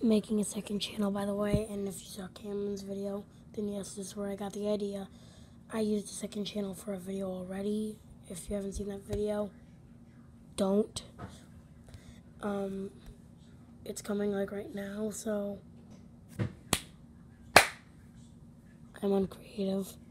making a second channel, by the way, and if you saw Cameron's video, then yes, this is where I got the idea. I used the second channel for a video already. If you haven't seen that video, don't. It's coming like right now, so I'm uncreative.